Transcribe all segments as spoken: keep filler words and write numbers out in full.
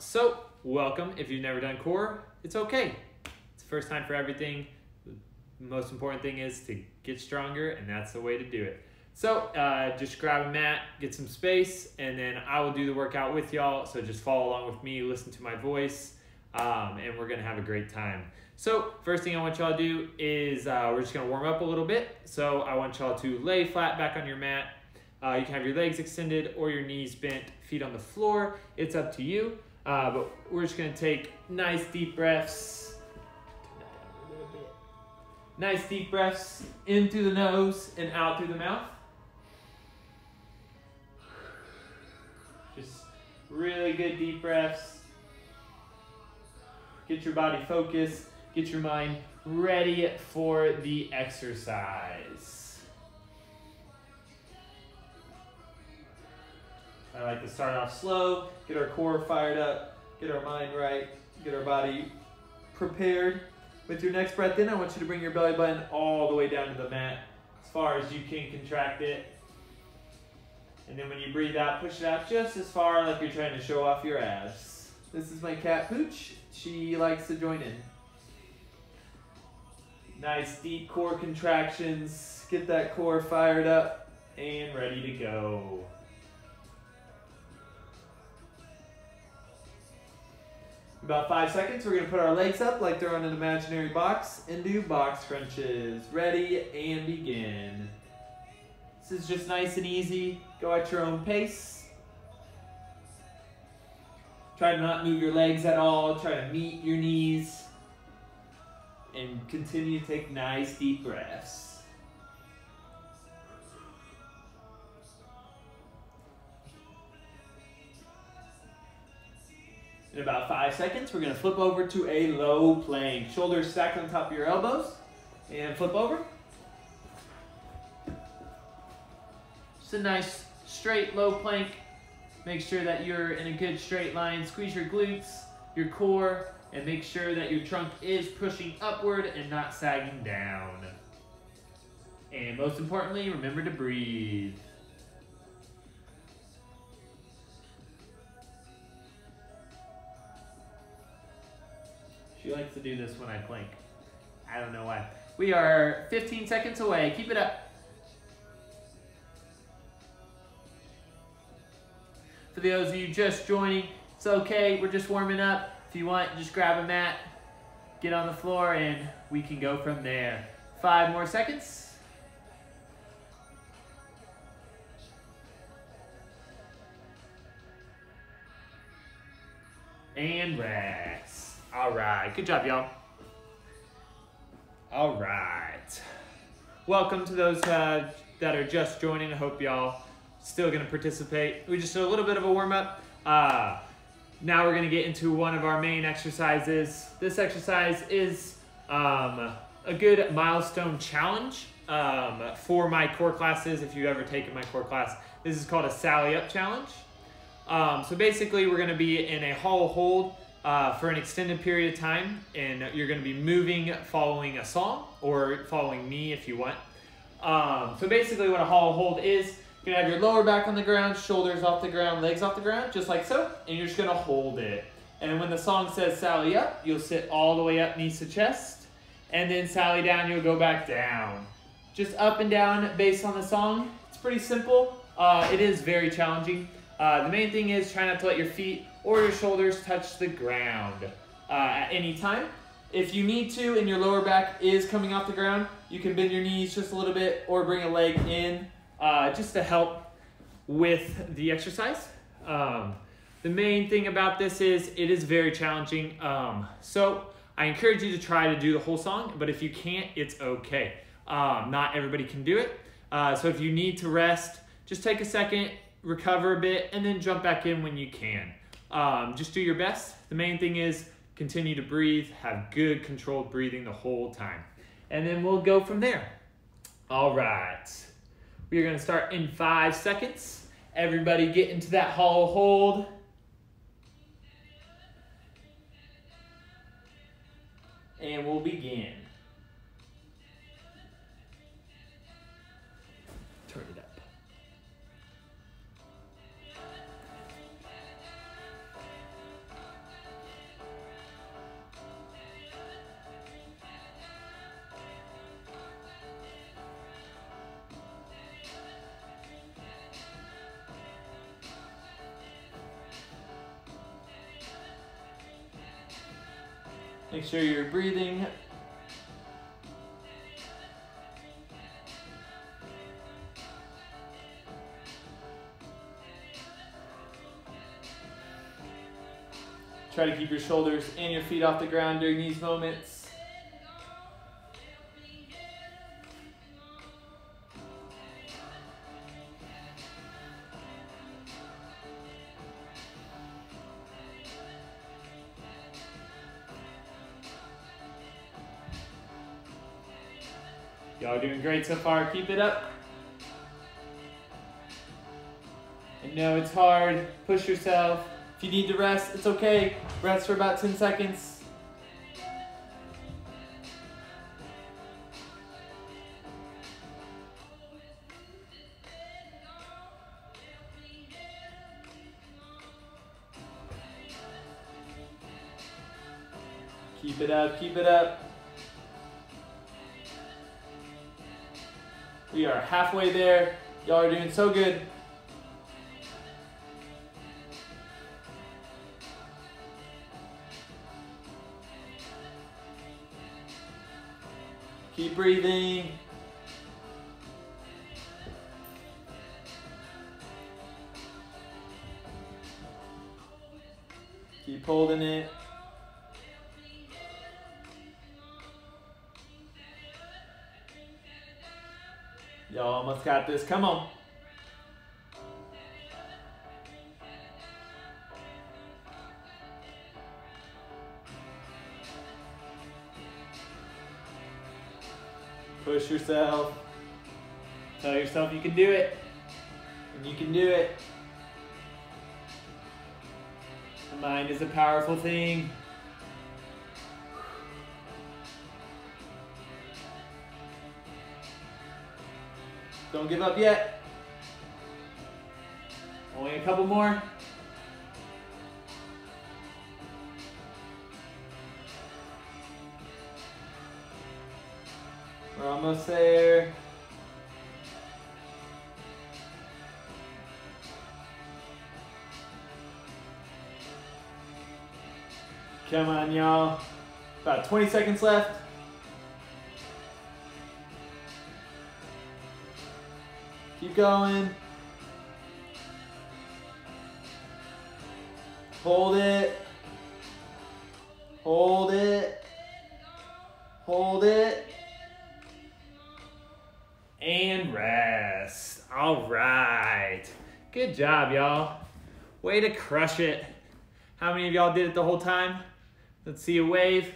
So, welcome. If you've never done core, it's okay. It's the first time for everything. The most important thing is to get stronger, and that's the way to do it. So, uh, just grab a mat, get some space, and then I will do the workout with y'all. So just follow along with me, listen to my voice, um, and we're gonna have a great time. So, first thing I want y'all to do is uh, we're just gonna warm up a little bit. So I want y'all to lay flat back on your mat. Uh, you can have your legs extended or your knees bent, feet on the floor. It's up to you. Uh, but we're just gonna take nice deep breaths. Turn that down a little bit. Nice deep breaths in through the nose and out through the mouth. Just really good deep breaths. Get your body focused. Get your mind ready for the exercise. I like to start off slow, get our core fired up, get our mind right, get our body prepared. With your next breath in, I want you to bring your belly button all the way down to the mat, as far as you can contract it. And then when you breathe out, push it out just as far, like you're trying to show off your abs. This is my cat Pooch. She likes to join in. Nice deep core contractions. Get that core fired up and ready to go. About five seconds, we're gonna put our legs up like they're on an imaginary box and do box crunches. Ready and begin. This is just nice and easy. Go at your own pace. Try to not move your legs at all. Try to meet your knees. And continue to take nice deep breaths. In about five seconds, we're gonna flip over to a low plank. Shoulders stacked on top of your elbows. And flip over. Just a nice straight low plank. Make sure that you're in a good straight line. Squeeze your glutes, your core, and make sure that your trunk is pushing upward and not sagging down. And most importantly, remember to breathe. She likes to do this when I plank. I don't know why. We are fifteen seconds away. Keep it up. For those of you just joining, it's okay. We're just warming up. If you want, just grab a mat, get on the floor, and we can go from there. Five more seconds. And rest. All right, good job, y'all. All right. Welcome to those uh, that are just joining. I hope y'all still gonna participate. We just did a little bit of a warm up. Uh, now we're gonna get into one of our main exercises. This exercise is um, a good milestone challenge um, for my core classes. If you've ever taken my core class, this is called a Sally Up Challenge. Um, so basically we're gonna be in a hollow hold Uh, for an extended period of time, and you're going to be moving following a song or following me if you want. Um, so basically what a hollow hold is, you're going to have your lower back on the ground, shoulders off the ground, legs off the ground, just like so, and you're just going to hold it. And when the song says Sally up, you'll sit all the way up, knees to chest, and then Sally down, you'll go back down. Just up and down based on the song. It's pretty simple. Uh, it is very challenging. Uh, the main thing is try not to let your feet or your shoulders touch the ground uh, at any time. If you need to and your lower back is coming off the ground, you can bend your knees just a little bit or bring a leg in uh, just to help with the exercise. Um, the main thing about this is it is very challenging. Um, so I encourage you to try to do the whole song, but if you can't, it's okay. Um, not everybody can do it. Uh, so if you need to rest, just take a second, recover a bit, and then jump back in when you can. Um, just do your best. The main thing is continue to breathe, have good controlled breathing the whole time. And then we'll go from there. All right. We are gonna start in five seconds. Everybody get into that hollow hold. And we'll begin. Turn it up. Make sure you're breathing. Try to keep your shoulders and your feet off the ground during these moments. Y'all are doing great so far. Keep it up. I know it's hard. Push yourself. If you need to rest, it's okay. Rest for about ten seconds. Keep it up, keep it up. We are halfway there. Y'all are doing so good. Keep breathing. Keep holding it. Y'all almost got this. Come on. Push yourself. Tell yourself you can do it. And you can do it. The mind is a powerful thing. Don't give up yet. Only a couple more. We're almost there. Come on, y'all. About twenty seconds left. Keep going. Hold it. Hold it. Hold it. And rest. All right. Good job, y'all. Way to crush it. How many of y'all did it the whole time? Let's see a wave.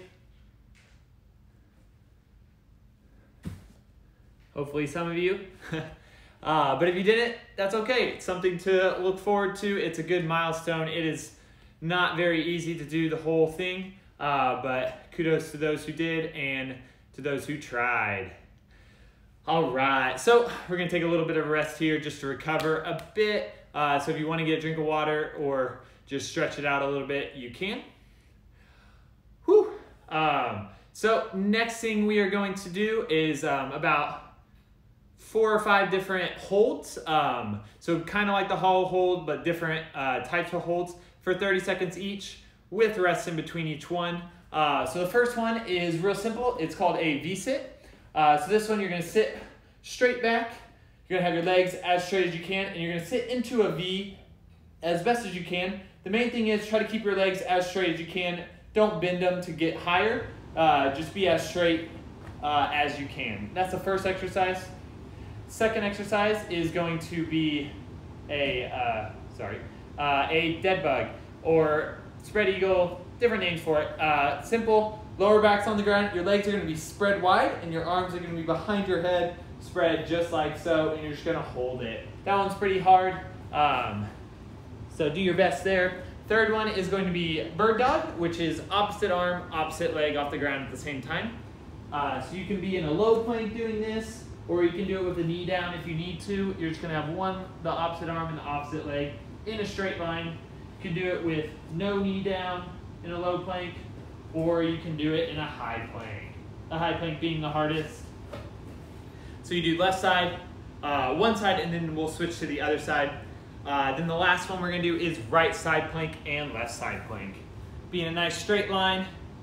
Hopefully some of you. Uh, but if you didn't, that's okay. It's something to look forward to. It's a good milestone. It is not very easy to do the whole thing, uh, but kudos to those who did and to those who tried. All right, so we're gonna take a little bit of a rest here just to recover a bit. Uh, so if you wanna get a drink of water or just stretch it out a little bit, you can. Whew. Um, so next thing we are going to do is um, about four or five different holds. Um, so kind of like the hollow hold, but different uh, types of holds for thirty seconds each with rest in between each one. Uh, so the first one is real simple. It's called a V-sit. Uh, so this one, you're gonna sit straight back. You're gonna have your legs as straight as you can, and you're gonna sit into a V as best as you can. The main thing is try to keep your legs as straight as you can. Don't bend them to get higher. Uh, just be as straight uh, as you can. That's the first exercise. Second exercise is going to be a, uh, sorry, uh, a dead bug or spread eagle, different names for it. Uh, simple, lower back's on the ground, your legs are gonna be spread wide and your arms are gonna be behind your head, spread just like so, and you're just gonna hold it. That one's pretty hard, um, so do your best there. Third one is going to be bird dog, which is opposite arm, opposite leg off the ground at the same time. Uh, so you can be in a low plank doing this, or you can do it with the knee down if you need to. You're just gonna have one, the opposite arm and the opposite leg in a straight line. You can do it with no knee down in a low plank, or you can do it in a high plank. The high plank being the hardest. So you do left side, uh, one side, and then we'll switch to the other side. Uh, then the last one we're gonna do is right side plank and left side plank. Be in a nice straight line.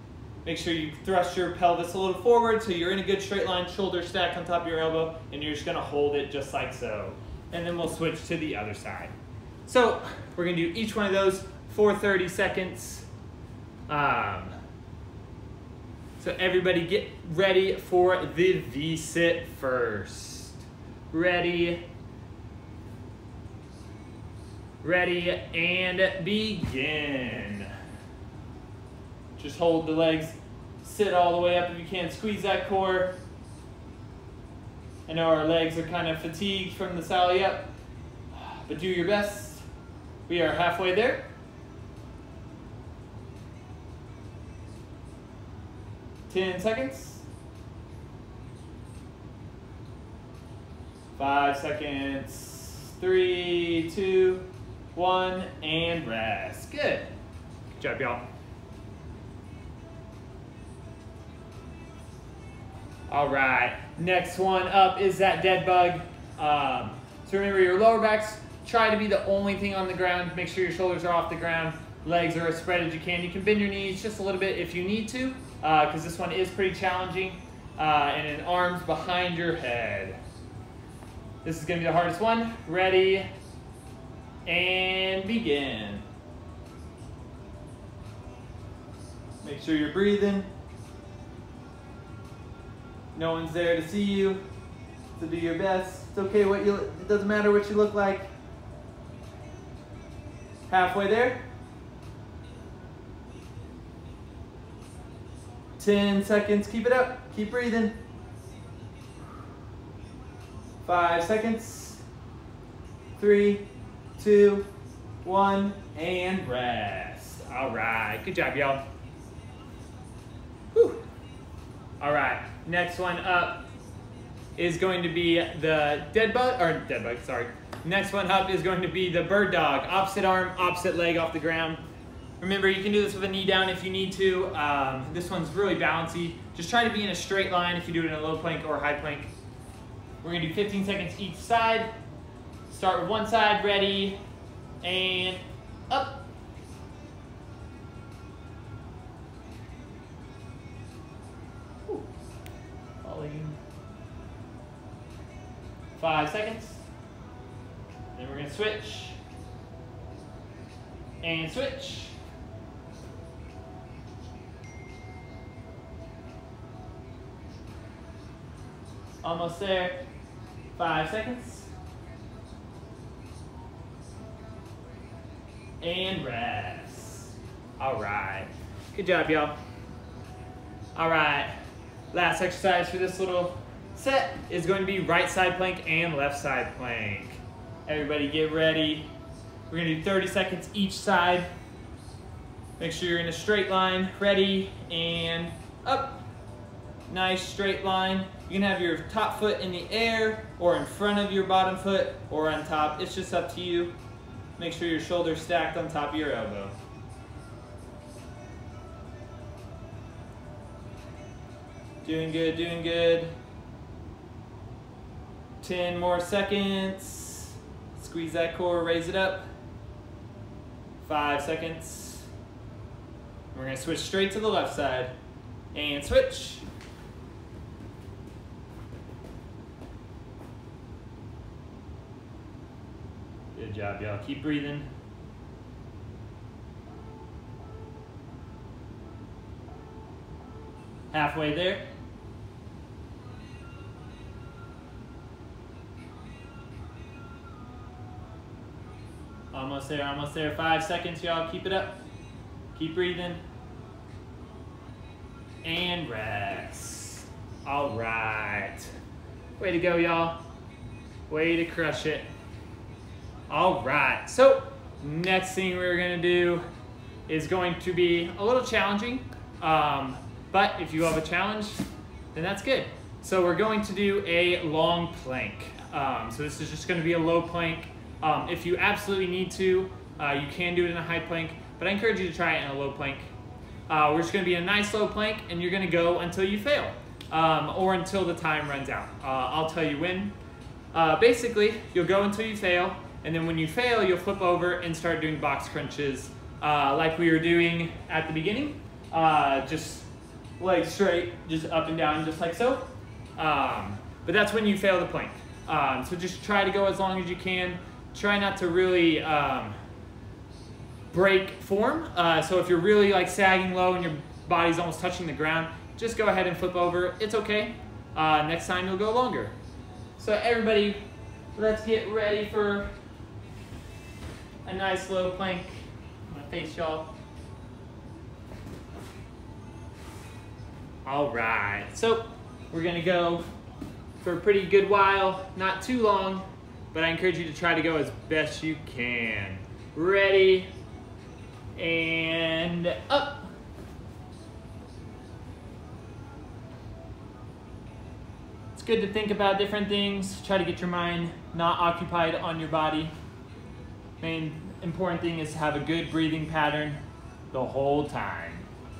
Make sure you thrust your pelvis a little forward so you're in a good straight line, shoulder stacked on top of your elbow, and you're just gonna hold it just like so. And then we'll switch to the other side. So we're gonna do each one of those for thirty seconds. Um, so everybody get ready for the V-sit first. Ready, ready, and begin. Just hold the legs, sit all the way up if you can, squeeze that core. I know our legs are kind of fatigued from the sally up, but do your best. We are halfway there. ten seconds. Five seconds. Three, two, one, and rest. Good. Good job, y'all. All right, next one up is that dead bug. Um, so remember, your lower backs, try to be the only thing on the ground. Make sure your shoulders are off the ground. Legs are as spread as you can. You can bend your knees just a little bit if you need to, because uh, this one is pretty challenging. Uh, and then arms behind your head. This is gonna be the hardest one. Ready, and begin. Make sure you're breathing. No one's there to see you, so do your best. It's okay what you, it doesn't matter what you look like. Halfway there. ten seconds, keep it up, keep breathing. Five seconds. Three, two, one, and rest. All right, good job, y'all. Whew. All right, next one up is going to be the dead bug, or dead bug, sorry. Next one up is going to be the bird dog. Opposite arm, opposite leg off the ground. Remember, you can do this with a knee down if you need to. Um, this one's really bouncy. Just try to be in a straight line if you do it in a low plank or high plank. We're gonna do fifteen seconds each side. Start with one side, ready, and up. Ooh. Falling. Five seconds. Then we're gonna switch. And switch. Almost there. Five seconds. And rest. All right. Good job, y'all. All right. Last exercise for this little set is going to be right side plank and left side plank. Everybody get ready. We're gonna do thirty seconds each side. Make sure you're in a straight line. Ready, and up. Nice straight line. You can have your top foot in the air or in front of your bottom foot or on top. It's just up to you. Make sure your shoulders stacked on top of your elbow. Doing good, doing good. ten more seconds. Squeeze that core, raise it up. Five seconds. We're gonna switch straight to the left side. And switch. Good job, y'all. Keep breathing. Halfway there. Almost there, almost there. Five seconds, y'all. Keep it up. Keep breathing. And rest. All right. Way to go, y'all. Way to crush it. All right. So, next thing we're going to do is going to be a little challenging. Um, but if you have a challenge, then that's good. So, we're going to do a long plank. Um, so, this is just going to be a low plank. Um, if you absolutely need to, uh, you can do it in a high plank, but I encourage you to try it in a low plank. Uh, we're just going to be a nice low plank, and you're going to go until you fail, um, or until the time runs out. Uh, I'll tell you when. Uh, basically, you'll go until you fail, and then when you fail, you'll flip over and start doing box crunches uh, like we were doing at the beginning. Uh, just legs straight, just up and down, just like so. Um, but that's when you fail the plank. Um, so just try to go as long as you can. Try not to really um, break form. Uh, so if you're really like sagging low and your body's almost touching the ground, just go ahead and flip over. It's okay. Uh, next time you'll go longer. So everybody, let's get ready for a nice low plank. I'm gonna face y'all. All right, so we're gonna go for a pretty good while, not too long, but I encourage you to try to go as best you can. Ready, and up. It's good to think about different things. Try to get your mind not occupied on your body. Main important thing is to have a good breathing pattern the whole time.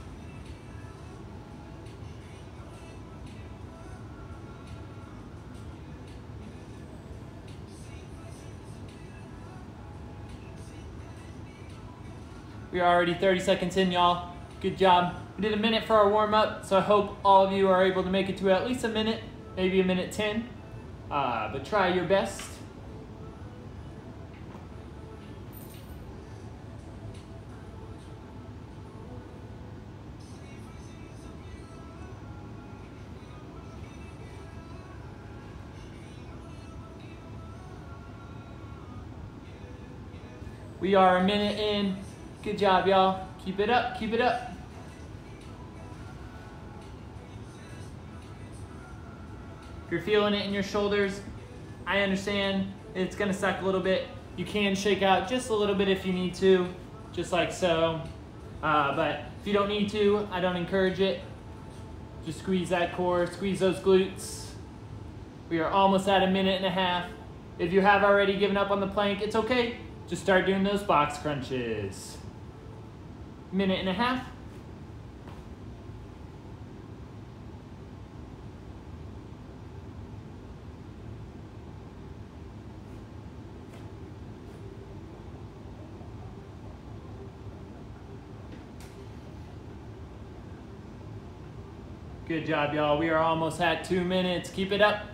We are already thirty seconds in, y'all. Good job. We did a minute for our warm-up, so I hope all of you are able to make it to at least a minute, maybe a minute ten. Uh, but try your best. We are a minute in. Good job, y'all. Keep it up, keep it up. If you're feeling it in your shoulders, I understand it's gonna suck a little bit. You can shake out just a little bit if you need to, just like so. Uh, but if you don't need to, I don't encourage it. Just squeeze that core, squeeze those glutes. We are almost at a minute and a half. If you have already given up on the plank, it's okay. Just start doing those box crunches. Minute and a half. Good job, y'all. We are almost at two minutes. Keep it up.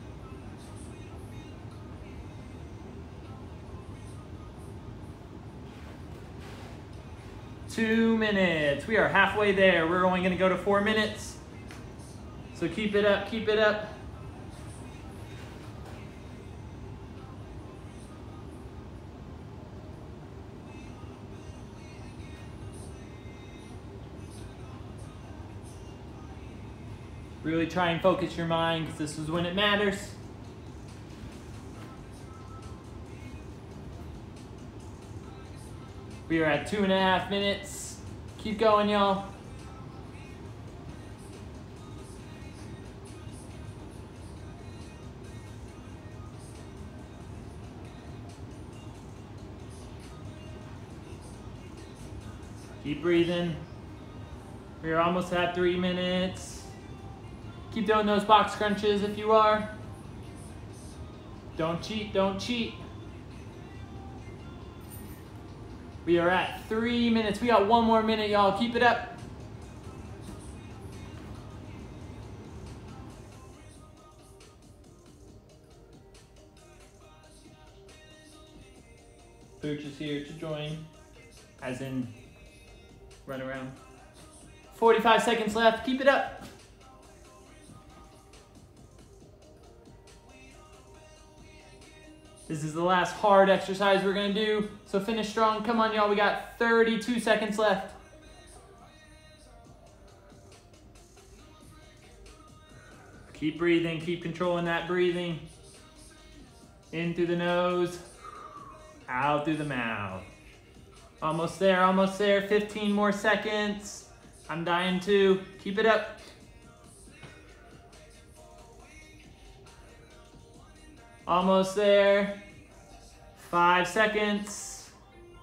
Two minutes. We are halfway there. We're only going to go to four minutes. So keep it up, keep it up. Really try and focus your mind, because this is when it matters. We are at two and a half minutes. Keep going, y'all. Keep breathing. We are almost at three minutes. Keep doing those box crunches if you are. Don't cheat, don't cheat. We are at three minutes. We got one more minute, y'all. Keep it up. Pooch is here to join, as in run around. forty-five seconds left. Keep it up. This is the last hard exercise we're gonna do, so finish strong. Come on, y'all, we got thirty-two seconds left. Keep breathing, keep controlling that breathing. In through the nose, out through the mouth. Almost there, almost there, fifteen more seconds. I'm dying too, keep it up. Almost there. Five seconds.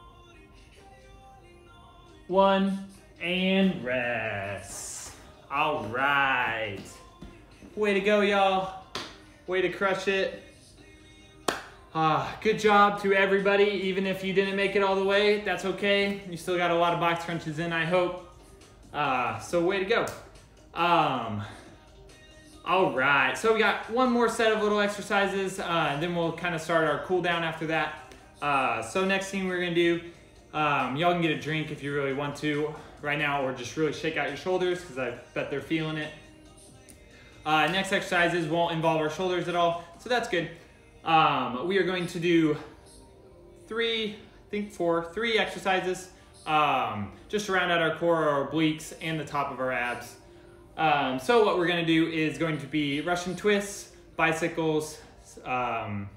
One, and rest. All right. Way to go, y'all. Way to crush it. Uh, good job to everybody. Even if you didn't make it all the way, that's okay. You still got a lot of box crunches in, I hope. Uh, so way to go. Um, all right, so we got one more set of little exercises, uh, and then we'll kind of start our cool down after that. Uh, so next thing we're gonna do, um, y'all can get a drink if you really want to right now, or just really shake out your shoulders because I bet they're feeling it. Uh, next exercises won't involve our shoulders at all, so that's good. Um, we are going to do three, I think four, three exercises um, just to round out our core, our obliques, and the top of our abs. Um, so what we're gonna do is going to be Russian twists, bicycles, um,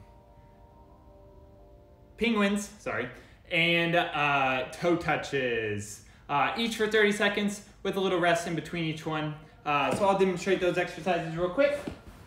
penguins, sorry, and uh, toe touches, uh, each for thirty seconds with a little rest in between each one. Uh, so I'll demonstrate those exercises real quick.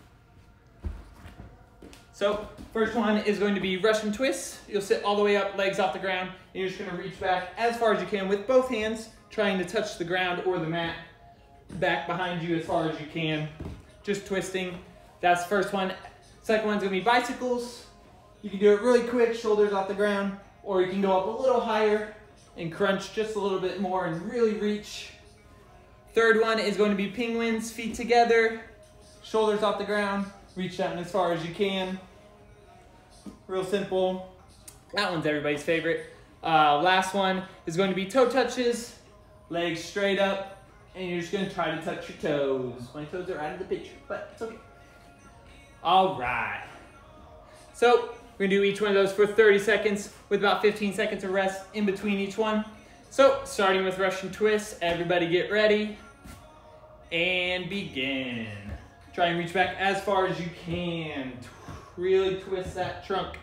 So first one is going to be Russian twists. You'll sit all the way up, legs off the ground, and you're just gonna reach back as far as you can with both hands, trying to touch the ground or the mat. Back behind you as far as you can, just twisting. That's the first one. Second one's gonna be bicycles. You can do it really quick, shoulders off the ground, or you can go up a little higher and crunch just a little bit more and really reach. Third one is going to be penguins, feet together, shoulders off the ground, reach down as far as you can. Real simple. That one's everybody's favorite. Uh, last one is going to be toe touches, legs straight up, and you're just gonna try to touch your toes. My toes are out of the picture, but it's okay. All right. So we're gonna do each one of those for thirty seconds with about fifteen seconds of rest in between each one. So starting with Russian twists, everybody get ready and begin. Try and reach back as far as you can. Really twist that trunk.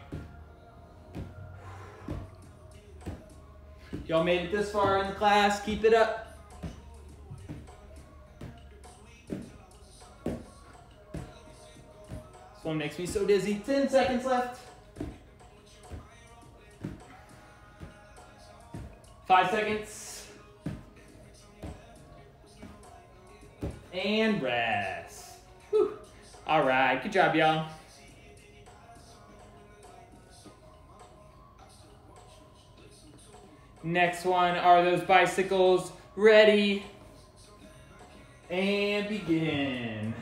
Y'all made it this far in the class, keep it up. This one makes me so dizzy. ten seconds left. Five seconds. And rest. Whew. All right, good job, y'all. Next one are those bicycles. Ready and begin.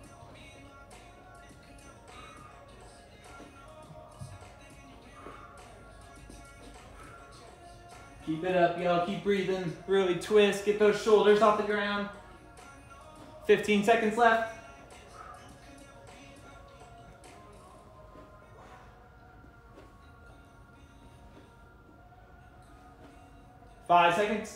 Keep it up, y'all. Keep breathing. Really twist. Get those shoulders off the ground. fifteen seconds left. Five seconds.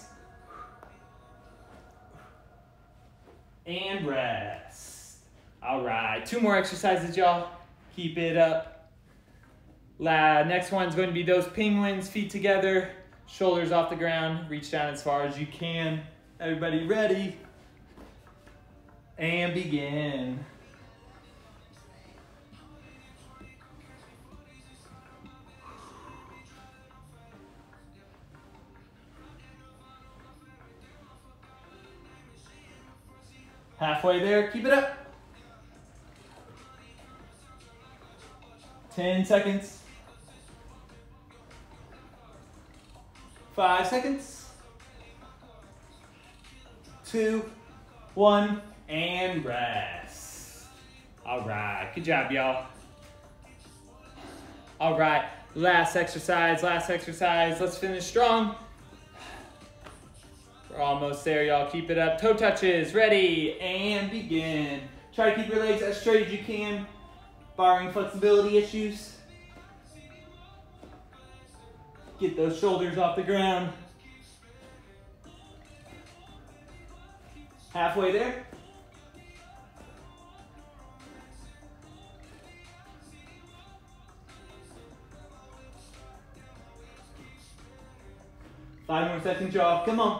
And rest. All right. Two more exercises, y'all. Keep it up. La next one's going to be those penguins, feet together. Shoulders off the ground, reach down as far as you can. Everybody ready? And begin. Halfway there, keep it up. ten seconds. Five seconds. Two, one, and rest. All right, good job, y'all. All right, last exercise, last exercise. Let's finish strong. We're almost there, y'all. Keep it up. Toe touches, ready, and begin. Try to keep your legs as straight as you can, barring flexibility issues. Get those shoulders off the ground. Halfway there. Five more seconds, y'all. Come on.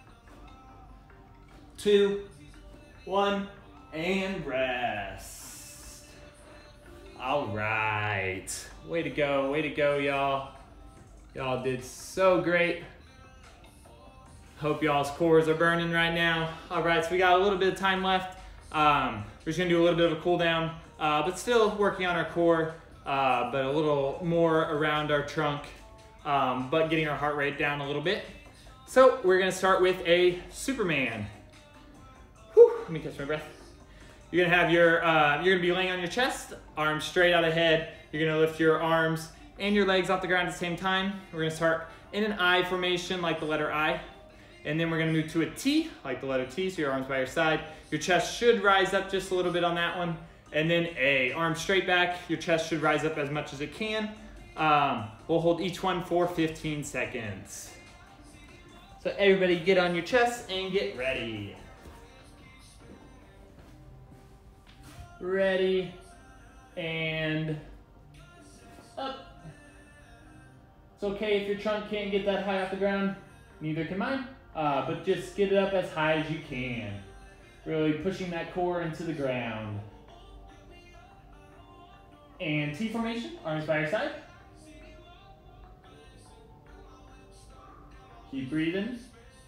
Two, one, and rest. All right. Way to go, way to go, y'all. Y'all did so great. Hope y'all's cores are burning right now. All right, so we got a little bit of time left. Um, we're just gonna do a little bit of a cool down, uh, but still working on our core, uh, but a little more around our trunk, um, but getting our heart rate down a little bit. So we're gonna start with a Superman. Whew. let me catch my breath. You're gonna have your, uh, you're gonna be laying on your chest, arms straight out ahead. You're gonna lift your arms and your legs off the ground at the same time. We're gonna start in an I formation, like the letter I. And then we're gonna move to a T, like the letter T, so your arms by your side. Your chest should rise up just a little bit on that one. And then A, arms straight back. Your chest should rise up as much as it can. Um, we'll hold each one for fifteen seconds. So everybody get on your chest and get ready. Ready, and up. It's okay if your trunk can't get that high off the ground, neither can mine, uh, but just get it up as high as you can. Really pushing that core into the ground. And T formation, arms by your side. Keep breathing.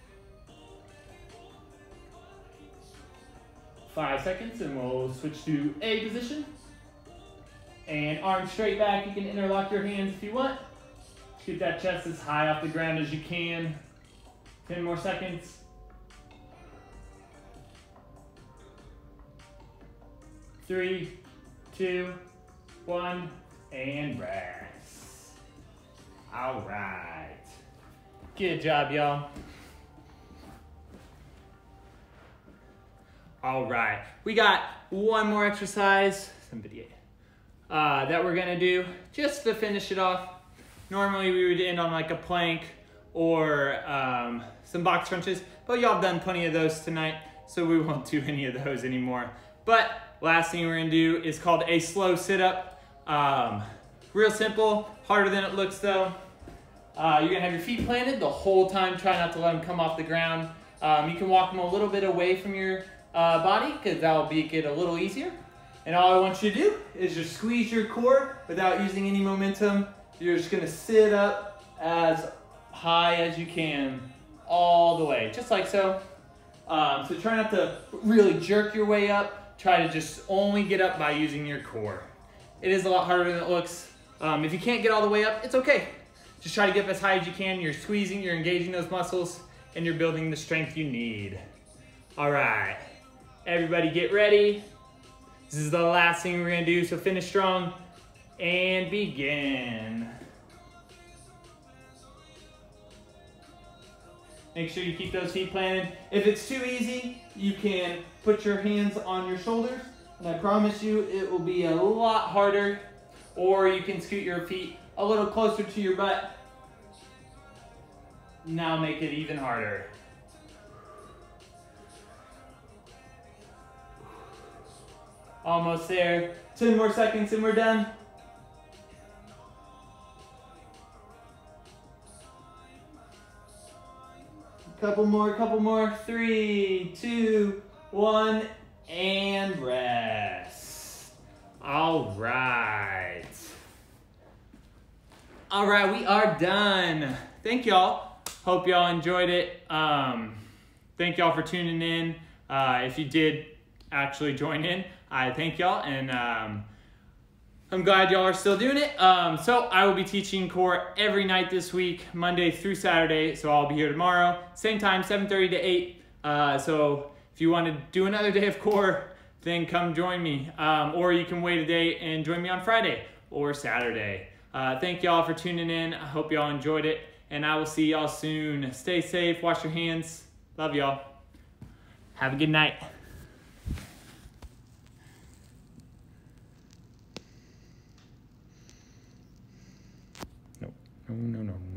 Five seconds and we'll switch to A position. And arms straight back. You can interlock your hands if you want. Get that chest as high off the ground as you can. ten more seconds. Three, two, one, and rest. All right. Good job, y'all. All right, we got one more exercise, uh, that we're gonna do just to finish it off. Normally we would end on like a plank or um, some box crunches, but y'all have done plenty of those tonight, so we won't do any of those anymore. But last thing we're gonna do is called a slow sit-up. Um, real simple, harder than it looks though. Uh, you're gonna have your feet planted the whole time. Try not to let them come off the ground. Um, you can walk them a little bit away from your uh, body because that'll make it a little easier. And all I want you to do is just squeeze your core without using any momentum. You're just gonna sit up as high as you can all the way, just like so. Um, so try not to really jerk your way up. Try to just only get up by using your core. It is a lot harder than it looks. Um, if you can't get all the way up, it's okay. Just try to get up as high as you can. You're squeezing, you're engaging those muscles, and you're building the strength you need. All right, everybody get ready. This is the last thing we're gonna do, so finish strong and begin. Make sure you keep those feet planted. If it's too easy, you can put your hands on your shoulders, and I promise you it will be a lot harder, or you can scoot your feet a little closer to your butt. Now make it even harder. Almost there. ten more seconds and we're done. Couple more, couple more. Three, two, one, and rest. All right. All right, we are done. Thank y'all. Hope y'all enjoyed it. Um, thank y'all for tuning in. Uh, if you did actually join in, I thank y'all, and um, I'm glad y'all are still doing it. Um, so I will be teaching core every night this week, Monday through Saturday. So I'll be here tomorrow, same time, seven thirty to eight. Uh, so if you want to do another day of core, then come join me. Um, or you can wait a day and join me on Friday or Saturday. Uh, thank y'all for tuning in. I hope y'all enjoyed it, and I will see y'all soon. Stay safe, wash your hands. Love y'all. Have a good night. No, no, no, no.